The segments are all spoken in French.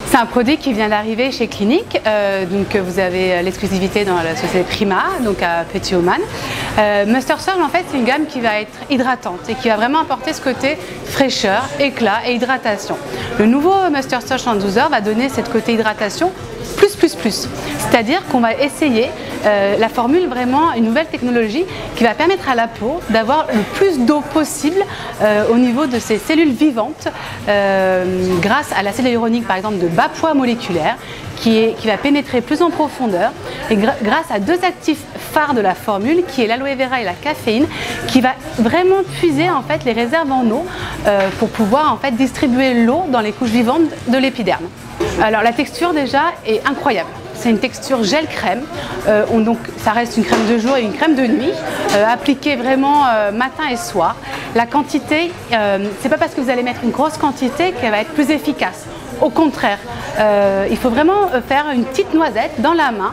C'est un produit qui vient d'arriver chez Clinique, donc vous avez l'exclusivité dans la société Prima, donc à Petit-Oman. Mustard Surge, en fait, c'est une gamme qui va être hydratante et qui va vraiment apporter ce côté fraîcheur, éclat et hydratation. Le nouveau Mustard Surge en 12 heures va donner cette côté hydratation plus. C'est-à-dire qu'on va essayer la formule vraiment une nouvelle technologie qui va permettre à la peau d'avoir le plus d'eau possible au niveau de ses cellules vivantes grâce à l'acide hyaluronique par exemple de bas poids moléculaire qui va pénétrer plus en profondeur et grâce à deux actifs phares de la formule qui est l'aloe vera et la caféine qui va vraiment puiser en fait les réserves en eau pour pouvoir en fait distribuer l'eau dans les couches vivantes de l'épiderme. Alors la texture déjà est incroyable. C'est une texture gel crème, donc ça reste une crème de jour et une crème de nuit, appliquée vraiment matin et soir. La quantité, c'est pas parce que vous allez mettre une grosse quantité qu'elle va être plus efficace. Au contraire, il faut vraiment faire une petite noisette dans la main,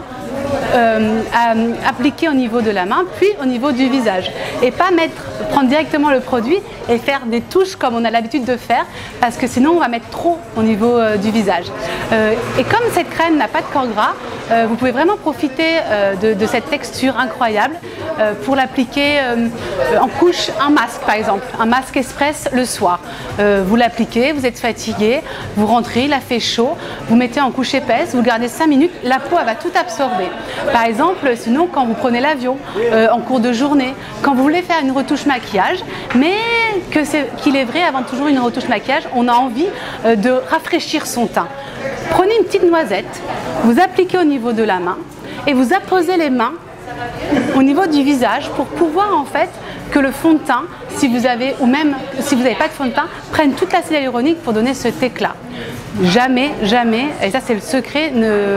appliquer au niveau de la main puis au niveau du visage et pas prendre directement le produit et faire des touches comme on a l'habitude de faire parce que sinon on va mettre trop au niveau du visage et comme cette crème n'a pas de corps gras, vous pouvez vraiment profiter de cette texture incroyable pour l'appliquer en couche, un masque par exemple, un masque express le soir. Vous l'appliquez, vous êtes fatigué, vous rentrez, il a fait chaud, vous mettez en couche épaisse, vous gardez 5 minutes, la peau elle va tout absorber. Par exemple, sinon quand vous prenez l'avion en cours de journée, quand vous voulez faire une retouche maquillage, mais qu'il est vrai avant toujours une retouche maquillage, on a envie de rafraîchir son teint. Prenez une petite noisette, vous appliquez au niveau de la main et vous apposez les mains au niveau du visage pour pouvoir en fait que le fond de teint, si vous avez ou même si vous n'avez pas de fond de teint, prenne toute l'acide hyaluronique pour donner cet éclat. Jamais, et ça c'est le secret,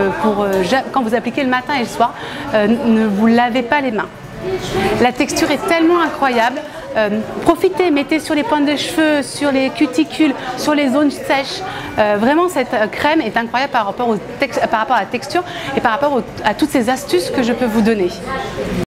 quand vous appliquez le matin et le soir, ne vous lavez pas les mains. La texture est tellement incroyable. Profitez, mettez sur les pointes de cheveux, sur les cuticules, sur les zones sèches. Vraiment cette crème est incroyable par rapport à la texture et par rapport à toutes ces astuces que je peux vous donner.